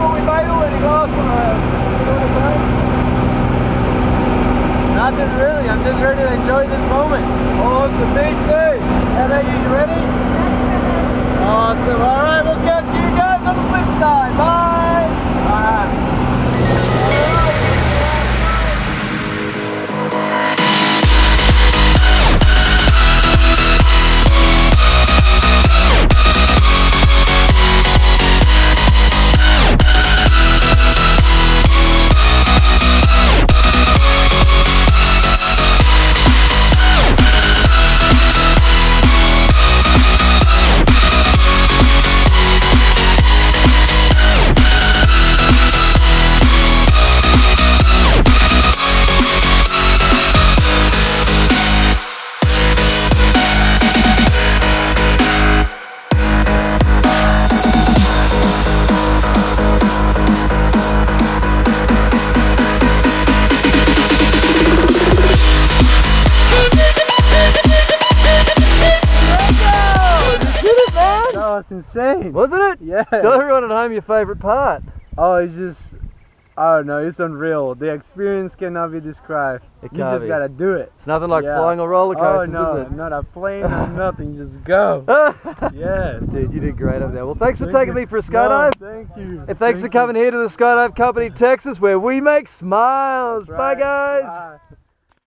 what we made already last one I have. You know what I'm saying? Nothing really, I'm just ready to enjoy this moment. Awesome, me too. How about you, you ready? Awesome, alright, we'll catch you guys on the flip side. Bye! Bye. That's insane. Wasn't it? Yeah. Tell everyone at home your favourite part. Oh, it's just, I don't know, it's unreal. The experience cannot be described. You just gotta do it. It's nothing like flying on roller coasters, oh, no, is it? Not a plane or nothing, just go. Yes. Dude, you did great up there. Well, thanks for taking me for a skydive. No, thank you. And thanks for coming here to the Skydive Company, Texas, where we make smiles. Bye, guys. Bye.